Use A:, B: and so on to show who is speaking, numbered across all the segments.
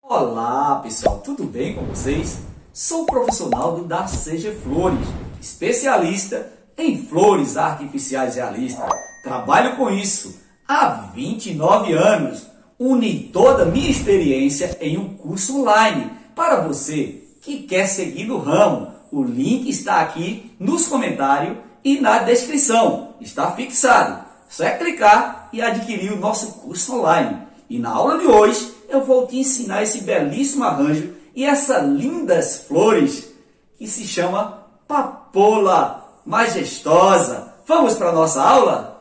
A: Olá pessoal, tudo bem com vocês? Sou o profissional do Darceja Flores, especialista em flores artificiais realistas. Trabalho com isso há 29 anos. Uni toda a minha experiência em um curso online para você que quer seguir no ramo. O link está aqui nos comentários e na descrição. Está fixado. Só é clicar e adquirir o nosso curso online. E na aula de hoje eu vou te ensinar esse belíssimo arranjo e essas lindas flores que se chama papoula majestosa. Vamos para a nossa aula?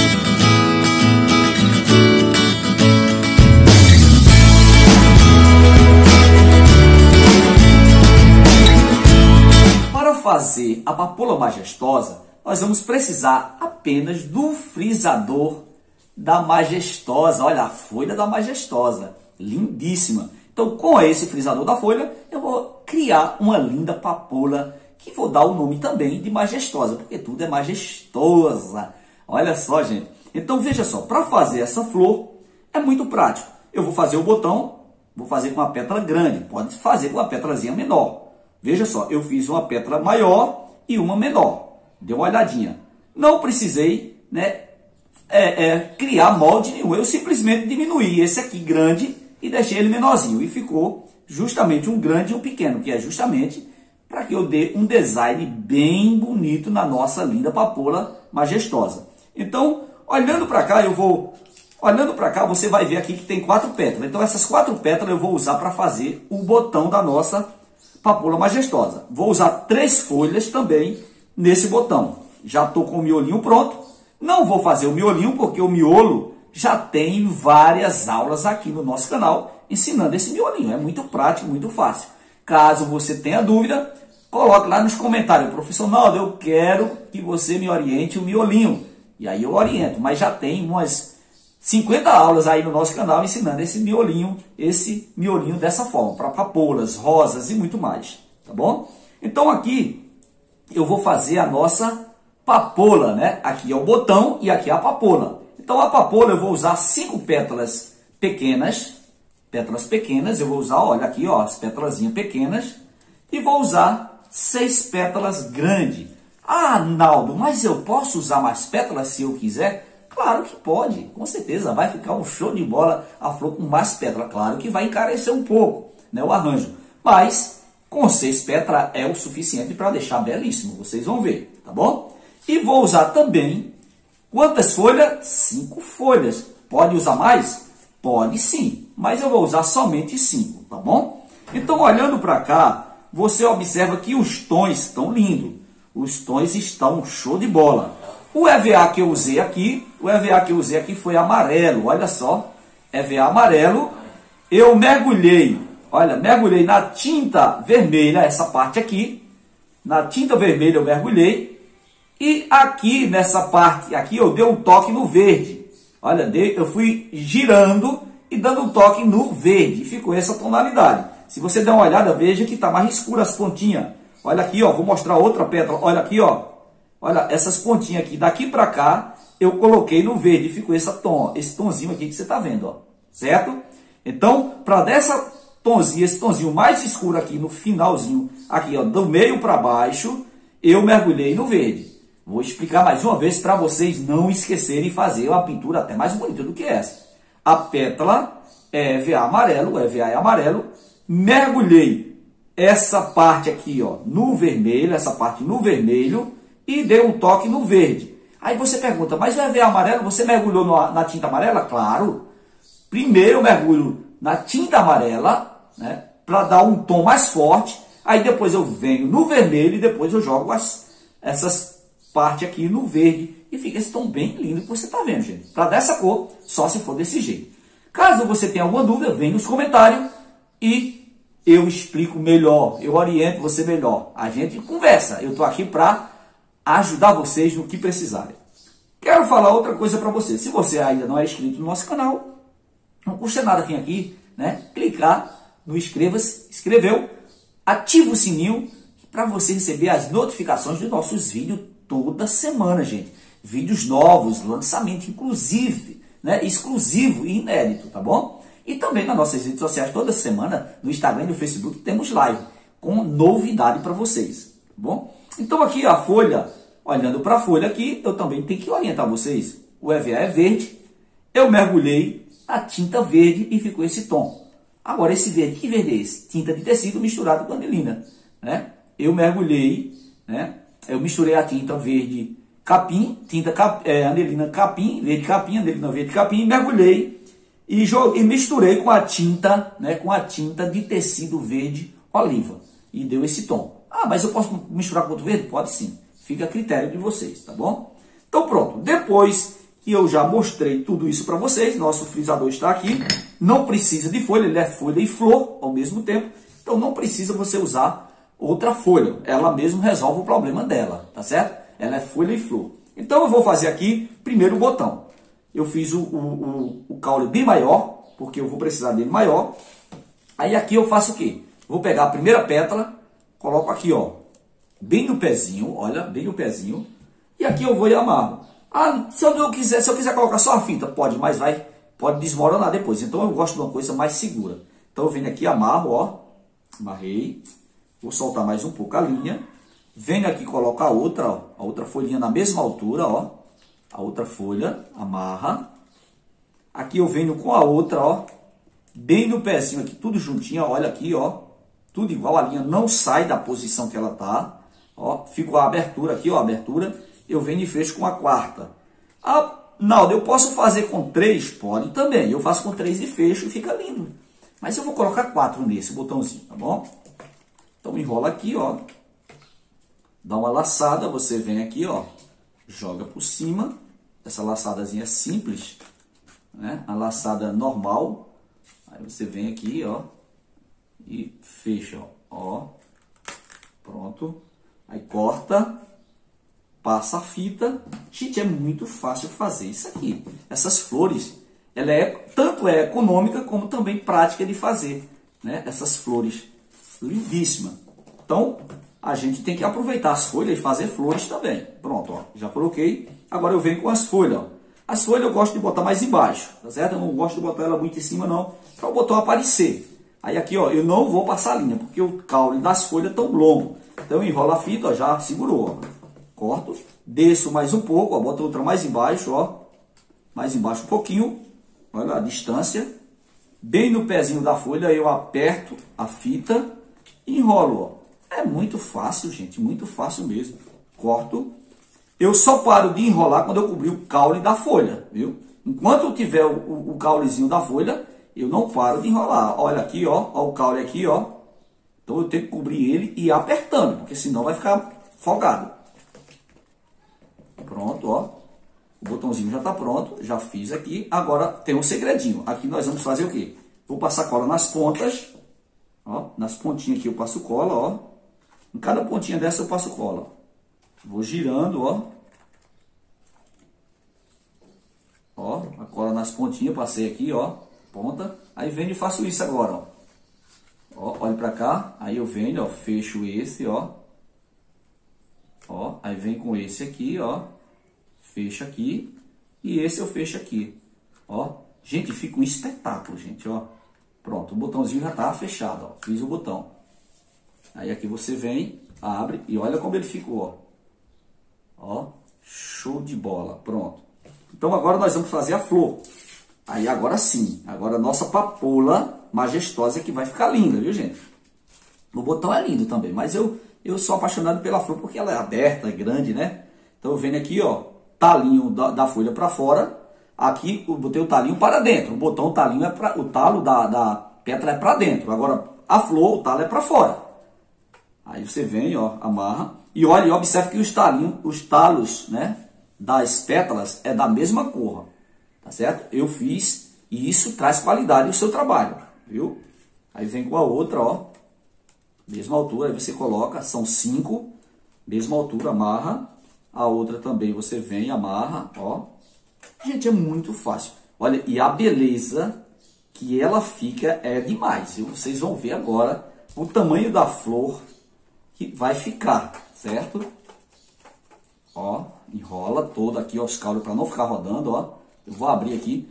A: Para fazer a papoula majestosa, nós vamos precisar apenas do frisador da Majestosa. Olha a folha da Majestosa, lindíssima. Então, com esse frisador da folha, eu vou criar uma linda papoula que vou dar o nome também de Majestosa, porque tudo é majestosa. Olha só, gente. Então, veja só, para fazer essa flor é muito prático. Eu vou fazer o botão, vou fazer com uma pétala grande, pode fazer com uma pétalazinha menor. Veja só, eu fiz uma pétala maior e uma menor. Dê uma olhadinha. Não precisei, criar molde nenhum. Eu simplesmente diminuí esse aqui grande e deixei ele menorzinho. E ficou justamente um grande e um pequeno, que é justamente para que eu dê um design bem bonito na nossa linda papoula majestosa. Então, olhando para cá, você vai ver aqui que tem 4 pétalas. Então, essas 4 pétalas eu vou usar para fazer o botão da nossa papoula majestosa. Vou usar 3 folhas também nesse botão. Já estou com o miolinho pronto. Não vou fazer o miolinho porque o miolo já tem várias aulas aqui no nosso canal ensinando esse miolinho. É muito prático, muito fácil. Caso você tenha dúvida, coloque lá nos comentários. Profissional, eu quero que você me oriente o miolinho. E aí eu oriento, mas já tem umas 50 aulas aí no nosso canal ensinando esse miolinho dessa forma, para papoulas, rosas e muito mais, tá bom? Então aqui eu vou fazer a nossa papoula, né? Aqui é o botão e aqui é a papoula. Então a papoula eu vou usar 5 pétalas pequenas, eu vou usar, olha aqui, ó, as pétalazinhas pequenas, e vou usar 6 pétalas grandes. Ah, Naldo, mas eu posso usar mais pétalas se eu quiser? Claro que pode, com certeza, vai ficar um show de bola a flor com mais pétalas. Claro que vai encarecer um pouco, né, o arranjo, mas com 6 pétalas é o suficiente para deixar belíssimo, vocês vão ver, tá bom? E vou usar também, quantas folhas? 5 folhas. Pode usar mais? Pode sim, mas eu vou usar somente 5, tá bom? Então, olhando para cá, você observa que os tons estão lindos. Os tons estão show de bola. O EVA que eu usei aqui, foi amarelo, olha só. EVA amarelo. Eu mergulhei na tinta vermelha, essa parte aqui. Na tinta vermelha eu mergulhei. E aqui, nessa parte, aqui eu dei um toque no verde. Olha, eu fui girando e dando um toque no verde. Ficou essa tonalidade. Se você der uma olhada, veja que está mais escura as pontinhas. Olha aqui, ó, vou mostrar outra pétala. Olha aqui, ó. Olha, essas pontinhas aqui, daqui para cá, eu coloquei no verde. Ficou esse tonzinho aqui que você está vendo, ó. Certo? Então, para esse tonzinho mais escuro aqui, no finalzinho, aqui, ó, do meio para baixo, eu mergulhei no verde. Vou explicar mais uma vez para vocês não esquecerem de fazer uma pintura até mais bonita do que essa. A pétala é EVA amarelo, o EVA é amarelo. Mergulhei essa parte aqui, ó, no vermelho, essa parte no vermelho e dei um toque no verde. Aí você pergunta, mas o EVA amarelo, você mergulhou na tinta amarela? Claro. Primeiro eu mergulho na tinta amarela, né, para dar um tom mais forte. Aí depois eu venho no vermelho e depois eu jogo essas parte aqui no verde e fica esse tom bem lindo que você está vendo, gente. Para dar essa cor, só se for desse jeito. Caso você tenha alguma dúvida, vem nos comentários e eu explico melhor, eu oriento você melhor. A gente conversa, eu estou aqui para ajudar vocês no que precisarem. Quero falar outra coisa para você. Se você ainda não é inscrito no nosso canal, não custa nada vir aqui, né? Clicar no inscreva-se, inscreveu, ativa o sininho para você receber as notificações dos nossos vídeos toda semana, gente. Vídeos novos, lançamento inclusive, né? Exclusivo e inédito, tá bom? E também nas nossas redes sociais, toda semana, no Instagram e no Facebook, temos live com novidade para vocês, tá bom? Então aqui a folha, olhando para a folha aqui, eu também tenho que orientar vocês. O EVA é verde, eu mergulhei a tinta verde e ficou esse tom. Agora esse verde, que verde é esse? Tinta de tecido misturado com anilina, né? Eu mergulhei, né? Eu misturei a tinta verde capim, anilina capim, anilina verde capim, mergulhei e misturei com a tinta, né? Com a tinta de tecido verde oliva e deu esse tom. Ah, mas eu posso misturar com outro verde? Pode sim. Fica a critério de vocês, tá bom? Então pronto, depois que eu já mostrei tudo isso para vocês, nosso frisador está aqui, não precisa de folha, ele é folha e flor ao mesmo tempo, então não precisa você usar outra folha, ela mesmo resolve o problema dela, tá certo? Ela é folha e flor. Então eu vou fazer aqui primeiro o botão. Eu fiz o caule bem maior, porque eu vou precisar dele maior. Aí aqui eu faço o quê? Vou pegar a primeira pétala, coloco aqui, ó, bem no pezinho, olha, bem no pezinho, e aqui eu vou e amarro. Ah, se eu quiser colocar só a fita, pode, mas pode desmoronar depois. Então eu gosto de uma coisa mais segura. Então eu venho aqui, amarro, ó, amarrei, vou soltar mais um pouco a linha, venho aqui, coloco a outra folhinha na mesma altura, ó, a outra folha, amarra. Aqui eu venho com a outra, ó, bem no pezinho aqui, tudo juntinho, olha aqui, ó, tudo igual, a linha não sai da posição que ela tá, ó, fica a abertura aqui, ó, a abertura, eu venho e fecho com a quarta. Ah, Naldo, eu posso fazer com 3? Pode também, eu faço com 3 e fecho e fica lindo. Mas eu vou colocar 4 nesse botãozinho, tá bom? Então enrola aqui, ó, dá uma laçada, você vem aqui, ó, joga por cima, essa laçadazinha simples, né? A laçada normal, aí você vem aqui, ó, e fecha, ó, pronto, aí corta, passa a fita. Gente, é muito fácil fazer isso aqui. Essas flores, ela tanto é econômica como também prática de fazer, né? Essas flores lindíssimas. Então, a gente tem que aproveitar as folhas e fazer flores também. Pronto, ó, já coloquei. Agora eu venho com as folhas, ó. As folhas eu gosto de botar mais embaixo, tá certo? Eu não gosto de botar ela muito em cima, não, para o botão aparecer. Aí aqui, ó, eu não vou passar a linha, porque o caule das folhas é tão longo. Então eu enrolo a fita, ó, já segurou, ó. Corto, desço mais um pouco, ó, boto outra mais embaixo, ó. Mais embaixo um pouquinho, olha a distância. Bem no pezinho da folha eu aperto a fita e enrolo, ó. É muito fácil, gente, muito fácil mesmo. Corto. Eu só paro de enrolar quando eu cobrir o caule da folha, viu? Enquanto eu tiver o caulezinho da folha, eu não paro de enrolar. Olha aqui, ó o caule aqui, ó. Então eu tenho que cobrir ele e ir apertando, porque senão vai ficar folgado. Pronto, ó. O botãozinho já está pronto, já fiz aqui. Agora tem um segredinho. Aqui nós vamos fazer o quê? Vou passar cola nas pontas, ó. Nas pontinhas aqui eu passo cola, ó. Em cada pontinha dessa eu passo cola, ó. Vou girando, ó. Ó, a cola nas pontinhas, passei aqui, ó, ponta. Aí venho e faço isso agora, ó. Ó, olho pra cá, aí eu venho, ó, fecho esse, ó. Ó, aí vem com esse aqui, ó. Fecha aqui. E esse eu fecho aqui, ó. Gente, fica um espetáculo, gente, ó. Pronto, o botãozinho já tá fechado, ó. Fiz o botão. Aí aqui você vem, abre e olha como ele ficou, ó. Ó, show de bola, pronto. Então agora nós vamos fazer a flor. Aí agora sim, agora a nossa papoula majestosa que vai ficar linda, viu, gente? O botão é lindo também, mas eu sou apaixonado pela flor porque ela é aberta, é grande, né? Então eu venho aqui, ó, talinho da folha para fora. Aqui eu botei o talinho para dentro. O botão, o talinho é para, o talo da pétala é para dentro. Agora a flor, o talo é para fora. Aí você vem, ó, amarra. E olha, e observe que os talos, né, das pétalas é da mesma cor, tá certo? Eu fiz e isso traz qualidade ao seu trabalho, viu? Aí vem com a outra, ó, mesma altura, aí você coloca, são 5, mesma altura, amarra. A outra também você vem, amarra, ó. Gente, é muito fácil. Olha, e a beleza que ela fica é demais, viu? Vocês vão ver agora o tamanho da flor que vai ficar, certo? Ó, enrola toda aqui, ó, os caules para não ficar rodando, ó. Eu vou abrir aqui.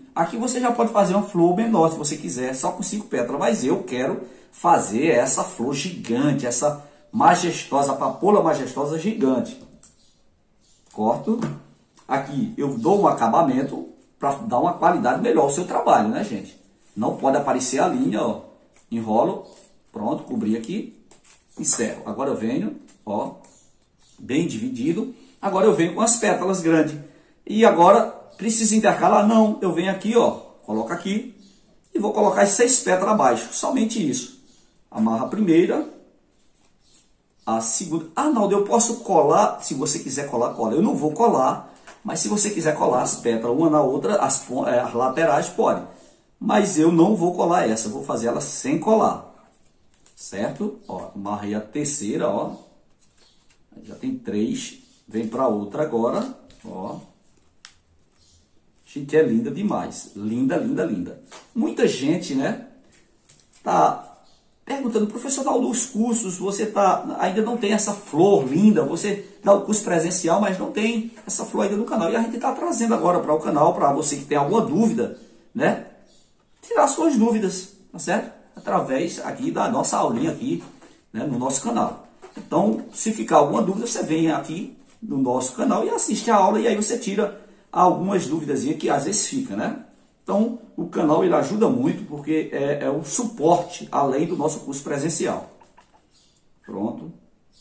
A: Aqui você já pode fazer uma flor menor, se você quiser, só com 5 pétalas. Mas eu quero fazer essa flor gigante, essa majestosa, papoula majestosa gigante. Corto. Aqui eu dou um acabamento para dar uma qualidade melhor ao seu trabalho, né, gente? Não pode aparecer a linha, ó. Enrolo. Pronto, cobri aqui. Encerro. Agora eu venho, ó, bem dividido. Agora eu venho com as pétalas grandes. E agora, precisa intercalar? Não. Eu venho aqui, ó, coloco aqui e vou colocar as 6 pétalas abaixo. Somente isso. Amarra a primeira, a segunda. Ah, não, eu posso colar, se você quiser colar, cola. Eu não vou colar, mas se você quiser colar as pétalas uma na outra, as laterais, pode. Mas eu não vou colar essa, eu vou fazer ela sem colar. Certo? Ó, amarrei a terceira, ó. Já tem 3. Vem para outra agora, ó. Gente, é linda demais. Linda, linda, linda. Muita gente, né, tá perguntando, professor, dá os cursos, você ainda não tem essa flor linda, você dá o curso presencial, mas não tem essa flor ainda no canal. E a gente está trazendo agora para o canal, para você que tem alguma dúvida, né, tirar suas dúvidas, tá certo? Através aqui da nossa aulinha aqui, né, no nosso canal. Então, se ficar alguma dúvida, você vem aqui no nosso canal e assiste a aula, e aí você tira algumas dúvidas que às vezes fica, né? Então, o canal ele ajuda muito, porque é um suporte, além do nosso curso presencial. Pronto.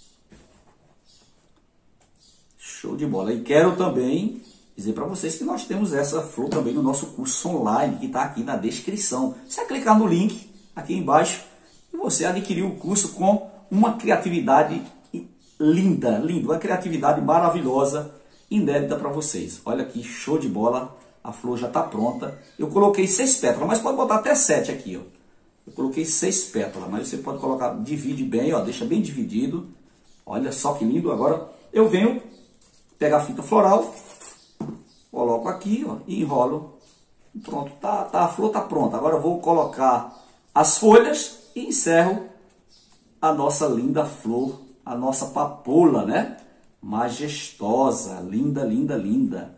A: Show de bola. E quero também dizer para vocês que nós temos essa flor também no nosso curso online, que está aqui na descrição. Você vai clicar no link aqui embaixo e você adquirir o curso com uma criatividade linda, linda, uma criatividade maravilhosa, inédita para vocês. Olha que show de bola, a flor já está pronta. Eu coloquei 6 pétalas, mas pode botar até 7 aqui, ó. Eu coloquei 6 pétalas, mas você pode colocar, divide bem, ó, deixa bem dividido. Olha só que lindo. Agora eu venho pegar a fita floral, coloco aqui, ó, e enrolo. Pronto, a flor está pronta. Agora eu vou colocar as folhas e encerro a nossa linda flor, a nossa papoula, né? Majestosa, linda, linda, linda.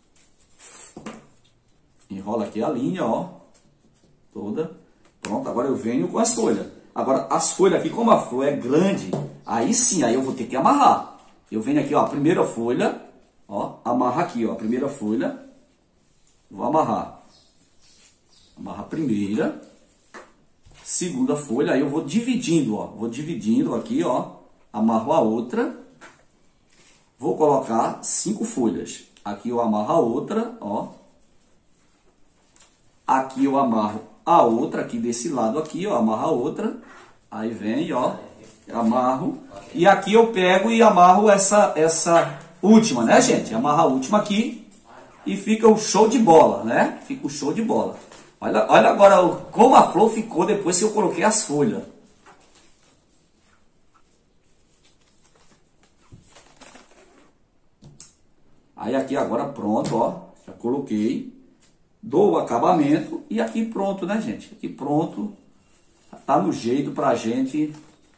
A: Enrola aqui a linha, ó, toda. Pronto, agora eu venho com as folhas. Agora, as folhas aqui, como a flor é grande, aí sim, aí eu vou ter que amarrar. Eu venho aqui, ó, a primeira folha, ó, amarra aqui, ó, a primeira folha. Vou amarrar. Amarra a primeira. Segunda folha, aí eu vou dividindo, ó. Vou dividindo aqui, ó. Amarro a outra. Vou colocar 5 folhas. Aqui eu amarro a outra, ó. Aqui eu amarro a outra, aqui desse lado aqui, ó. Amarro a outra. Aí vem, ó. Amarro. E aqui eu pego e amarro essa última, né, gente? Amarro a última aqui. E fica o show de bola, né? Fica o show de bola. Olha agora como a flor ficou depois que eu coloquei as folhas. Aí aqui agora pronto, ó. Já coloquei. Dou o acabamento e aqui pronto, né, gente? Aqui pronto. Tá no jeito pra gente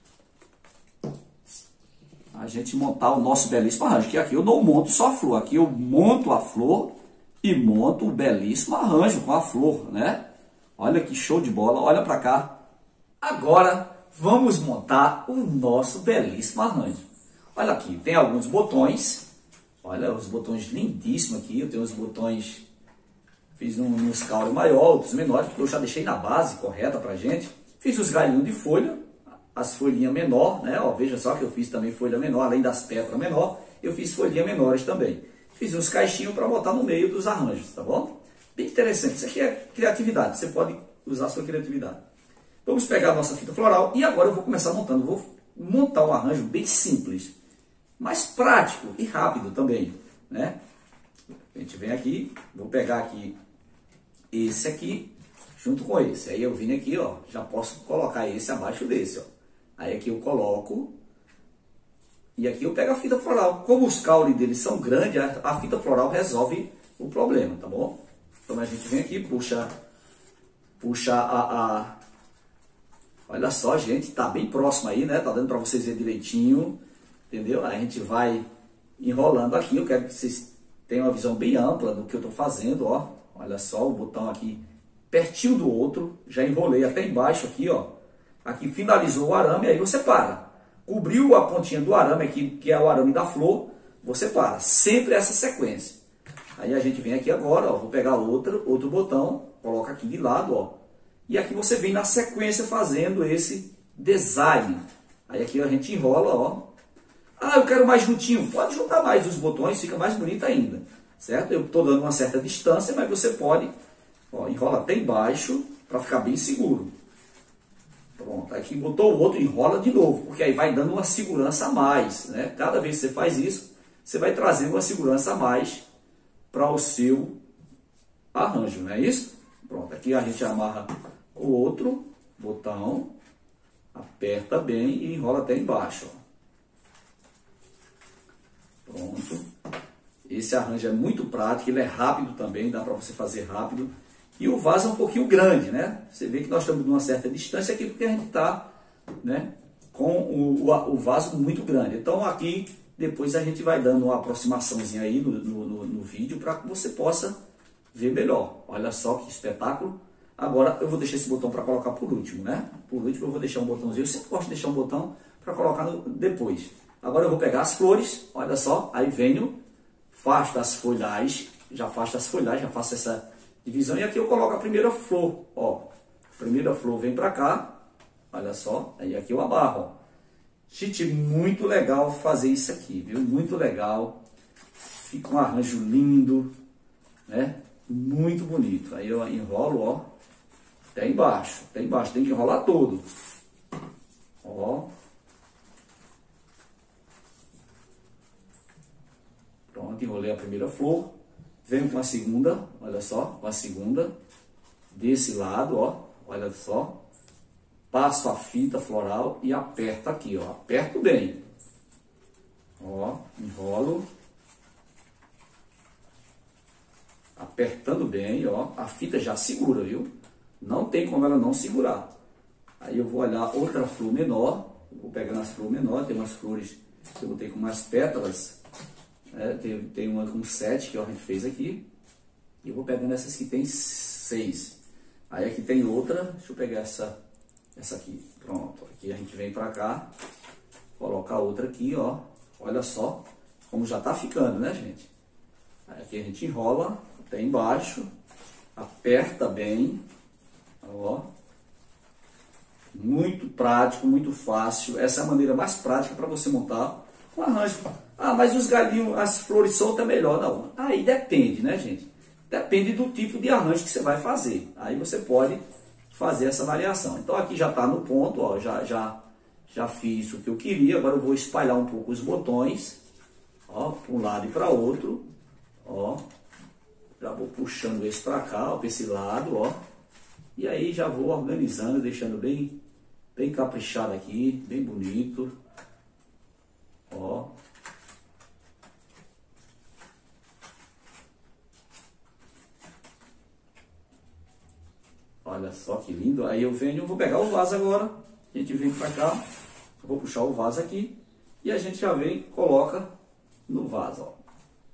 A: montar o nosso belíssimo arranjo. Que aqui eu não monto só a flor. Aqui eu monto a flor e monto o belíssimo arranjo com a flor, né? Olha que show de bola, olha para cá. Agora vamos montar o nosso belíssimo arranjo. Olha aqui, tem alguns botões. Olha os botões lindíssimos aqui. Eu tenho os botões, fiz um escauro maior, outros menores, porque eu já deixei na base correta pra gente. Fiz os galhinhos de folha, as folhinhas menor, né? Ó, veja só que eu fiz também folha menor, além das pétalas menor, eu fiz folhinhas menores também. Fiz uns caixinhos para botar no meio dos arranjos, tá bom? Bem interessante. Isso aqui é criatividade. Você pode usar a sua criatividade. Vamos pegar a nossa fita floral e agora eu vou começar montando. Vou montar um arranjo bem simples, mas prático e rápido também, né? A gente vem aqui, vou pegar aqui esse aqui junto com esse. Aí eu vim aqui, ó, já posso colocar esse abaixo desse, ó. Aí aqui eu coloco. E aqui eu pego a fita floral. Como os caules deles são grandes, a fita floral resolve o problema, tá bom? Então a gente vem aqui, puxa Olha só, gente, tá bem próximo aí, né? Tá dando para vocês verem direitinho, entendeu? A gente vai enrolando aqui. Eu quero que vocês tenham uma visão bem ampla do que eu tô fazendo, ó. Olha só, o botão aqui pertinho do outro, já enrolei até embaixo aqui, ó. Aqui finalizou o arame, aí você para. Cobriu a pontinha do arame aqui, que é o arame da flor, você para. Sempre essa sequência. Aí a gente vem aqui agora, ó, vou pegar outro botão, coloca aqui de lado, ó. E aqui você vem na sequência fazendo esse design. Aí aqui a gente enrola, ó. Ah, eu quero mais juntinho. Pode juntar mais os botões, fica mais bonito ainda. Certo? Eu estou dando uma certa distância, mas você pode, ó, enrola até embaixo para ficar bem seguro. Pronto, aqui botou o outro, enrola de novo, porque aí vai dando uma segurança a mais, né? Cada vez que você faz isso, você vai trazendo uma segurança a mais para o seu arranjo, não é isso? Pronto, aqui a gente amarra o outro botão, aperta bem e enrola até embaixo, ó. Pronto. Esse arranjo é muito prático, ele é rápido também, dá para você fazer rápido. E o vaso é um pouquinho grande, né? Você vê que nós estamos numa certa distância aqui, porque a gente está, né, com o vaso muito grande. Então aqui, depois a gente vai dando uma aproximaçãozinha aí no vídeo, para que você possa ver melhor. Olha só que espetáculo. Agora eu vou deixar esse botão para colocar por último, né? Por último eu vou deixar um botãozinho. Eu sempre gosto de deixar um botão para colocar depois. Agora eu vou pegar as flores, olha só, aí venho, faço as folhagens, já faço essa divisão, e aqui eu coloco a primeira flor, ó. A primeira flor vem pra cá, olha só, aí aqui eu amarro, ó. Gente, muito legal fazer isso aqui, viu? Muito legal, fica um arranjo lindo, né? Muito bonito. Aí eu enrolo, ó, até embaixo, tem que enrolar todo, ó. Pronto, enrolei a primeira flor, venho com a segunda, olha só, com a segunda, desse lado, ó, olha só, passo a fita floral e aperto aqui, ó, aperto bem, ó, enrolo, apertando bem, ó, a fita já segura, viu? Não tem como ela não segurar. Aí eu vou olhar outra flor menor, vou pegar nas flores menores, tem umas flores que eu botei com mais pétalas. Tem uma com 7 que a gente fez aqui. E eu vou pegando essas que tem 6. Aí aqui tem outra. Deixa eu pegar essa aqui. Pronto. Aqui a gente vem pra cá. Coloca a outra aqui, ó. Olha só como já tá ficando, né, gente? Aí aqui a gente enrola até embaixo. Aperta bem. Ó. Muito prático, muito fácil. Essa é a maneira mais prática para você montar um arranjo. Ah, mas os galinhos, as flores soltas é melhor. Não, aí depende, né, gente? Depende do tipo de arranjo que você vai fazer. Aí você pode fazer essa variação. Então aqui já está no ponto, ó, já fiz o que eu queria. Agora eu vou espalhar um pouco os botões, ó, para um lado e para outro, ó. Já vou puxando esse para cá, ó, para esse lado, ó. E aí já vou organizando, deixando bem caprichado aqui, bem bonito, ó. Olha só que lindo. Aí eu vou pegar o vaso agora. A gente vem para cá. Eu vou puxar o vaso aqui. E a gente já vem e coloca no vaso, ó.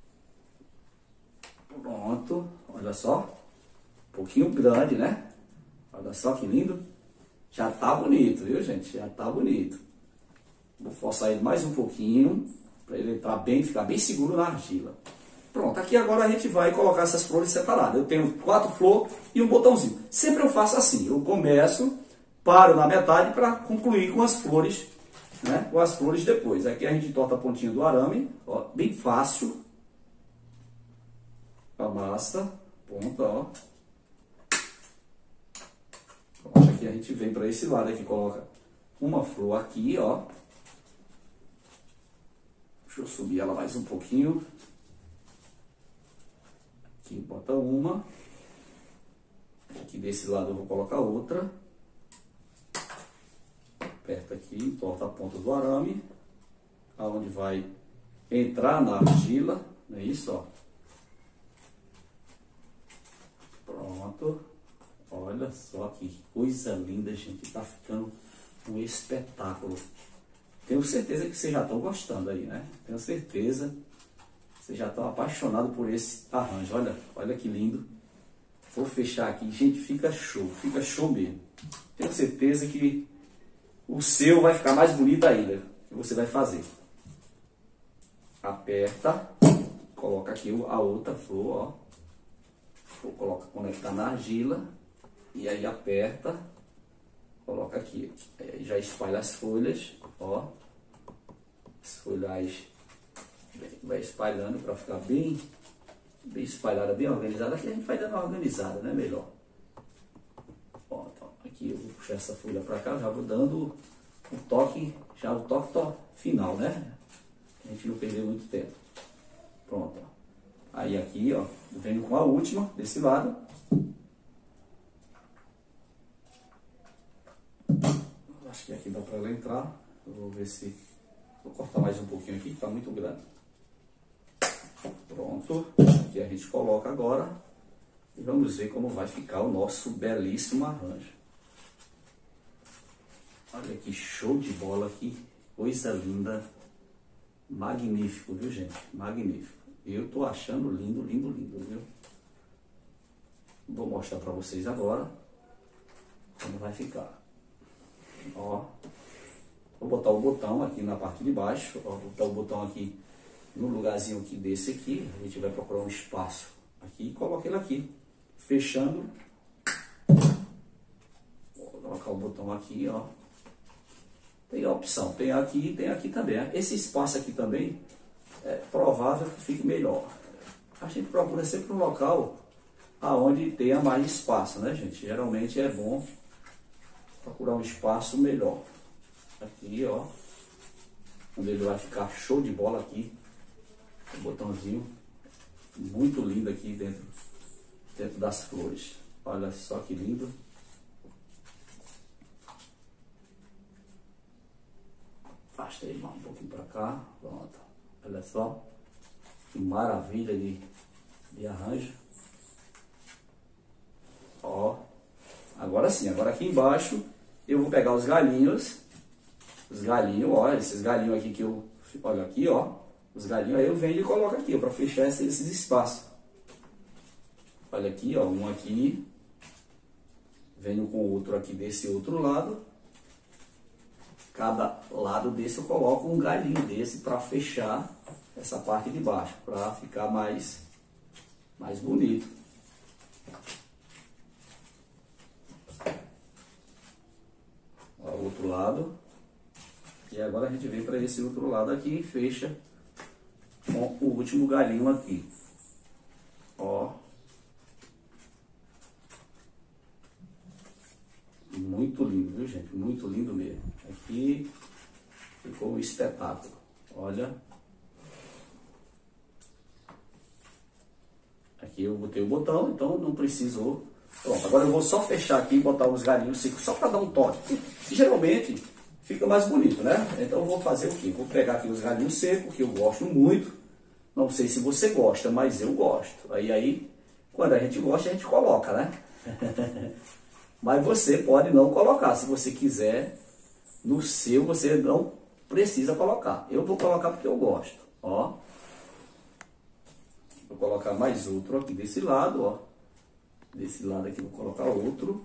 A: Pronto. Olha só. Um pouquinho grande, né? Olha só que lindo. Já tá bonito, viu, gente? Já tá bonito. Vou forçar ele mais um pouquinho. Para ele entrar bem, ficar bem seguro na argila. Pronto, aqui agora a gente vai colocar essas flores separadas. Eu tenho 4 flores e um botãozinho. Sempre eu faço assim, eu começo, paro na metade para concluir com as flores, né? Com as flores depois. Aqui a gente torta a pontinha do arame, ó, bem fácil. Amassa, ponta, ó. Pronto, aqui a gente vem para esse lado aqui, coloca uma flor aqui, ó. Deixa eu subir ela mais um pouquinho. Aqui bota uma. Aqui desse lado eu vou colocar outra. Aperta aqui, torta a ponta do arame. Aonde vai entrar na argila. Não é isso, ó. Pronto. Olha só que coisa linda, gente. Tá ficando um espetáculo. Tenho certeza que vocês já estão gostando aí, né? Tenho certeza. Vocês já estão apaixonados por esse arranjo. Olha que lindo. Vou fechar aqui. Gente, fica show mesmo. Tenho certeza que o seu vai ficar mais bonito ainda. O que você vai fazer? Aperta, coloca aqui a outra flor, ó. Coloca, conectar na argila e aí aperta, coloca aqui. Aí já espalha as folhas, ó. As folhas vai espalhando para ficar bem espalhada, bem organizada. Aqui a gente vai dando uma organizada, né? Melhor. Ó, então, aqui eu vou puxar essa folha para cá, já vou dando o toque final, né? A gente não perdeu muito tempo. Pronto, ó. Aí aqui, ó, eu venho com a última desse lado. Acho que aqui dá para ela entrar. Eu vou ver se... Vou cortar mais um pouquinho aqui, que está muito grande. Pronto. Aqui a gente coloca agora. E vamos ver como vai ficar o nosso belíssimo arranjo. Olha que show de bola, que coisa linda. Magnífico, viu, gente? Magnífico. Eu tô achando lindo, lindo, lindo, viu? Vou mostrar para vocês agora como vai ficar. Ó, vou botar o botão aqui na parte de baixo. Ó, vou botar o botão aqui no lugarzinho aqui desse aqui. A gente vai procurar um espaço aqui e coloca ele aqui, fechando. Vou colocar o botão aqui, ó. Tem a opção, tem aqui e tem aqui também. Esse espaço aqui também é provável que fique melhor. A gente procura sempre um local aonde tenha mais espaço, né, gente? Geralmente é bom procurar um espaço melhor. Aqui, ó, onde ele vai ficar show de bola aqui. O botãozinho muito lindo aqui dentro das flores. Olha só que lindo. Afasta ele um pouquinho para cá. Pronto. Olha só. Que maravilha de arranjo. Ó. Agora sim. Agora aqui embaixo eu vou pegar os galinhos. Os galinhos, ó. Esses galinhos aqui que eu... Olha aqui, ó. Os galinhos aí eu venho e coloco aqui, para fechar esses espaços. Olha aqui, ó. Um aqui. Venho com o outro aqui desse outro lado. Cada lado desse eu coloco um galinho desse para fechar essa parte de baixo, para ficar mais bonito. Ó, o outro lado. E agora a gente vem para esse outro lado aqui e fecha com o último galinho aqui. Ó. Muito lindo, viu, gente? Muito lindo mesmo. Aqui ficou um espetáculo. Olha. Aqui eu botei o botão, então não precisou. Pronto, agora eu vou só fechar aqui e botar os galinhos secos, só para dar um toque. Geralmente fica mais bonito, né? Então eu vou fazer o quê? Vou pegar aqui os galinhos secos, que eu gosto muito. Não sei se você gosta, mas eu gosto. Aí quando a gente gosta, a gente coloca, né? Mas você pode não colocar. Se você quiser, no seu você não precisa colocar. Eu vou colocar porque eu gosto. Ó. Vou colocar mais outro aqui desse lado, ó. Desse lado aqui vou colocar outro.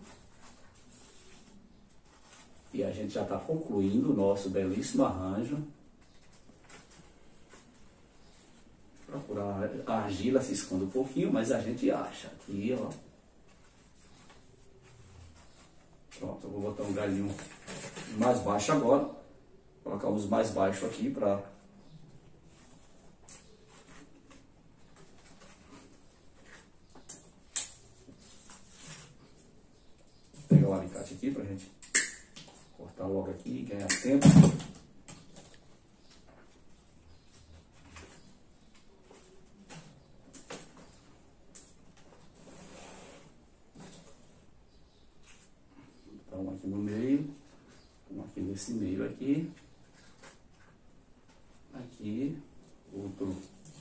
A: E a gente já está concluindo o nosso belíssimo arranjo. Procurar a argila se esconde um pouquinho, mas a gente acha. Aqui, ó. Pronto, eu vou botar um galinho mais baixo agora. Vou colocar os mais baixos aqui para... Pegar o alicate aqui pra gente cortar logo aqui e ganhar tempo. Então, aqui no meio, aqui nesse meio aqui, aqui, outro,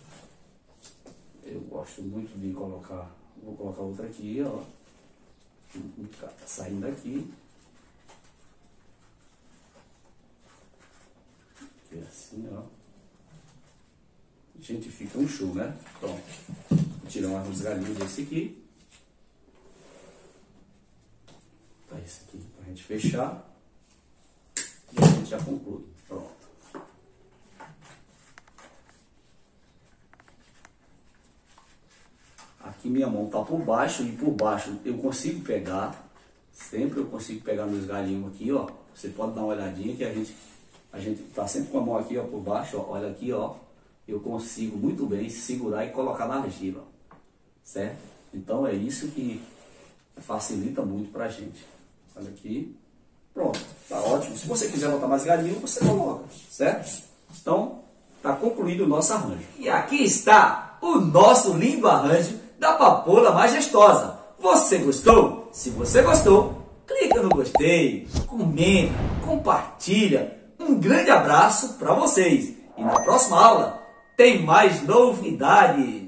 A: eu gosto muito de colocar, vou colocar outro aqui, ó, saindo aqui, aqui assim, ó, gente, fica um show, né? Pronto, vou tirar uns galinhos desse aqui. isso aqui para a gente fechar. E a gente já conclui. Pronto. Aqui minha mão está por baixo e por baixo eu consigo pegar. Sempre eu consigo pegar meus galinhos aqui, ó. Você pode dar uma olhadinha que a gente tá sempre com a mão aqui, ó, por baixo, ó. Olha aqui, ó. Eu consigo muito bem segurar e colocar na argila, certo? Então é isso que facilita muito pra gente. Olha aqui. Pronto, tá ótimo. Se você quiser botar mais galinho, você coloca, certo? Então, tá concluído o nosso arranjo. E aqui está o nosso lindo arranjo da papoula majestosa. Você gostou? Se você gostou, clica no gostei, comenta, compartilha. Um grande abraço para vocês. E na próxima aula tem mais novidades.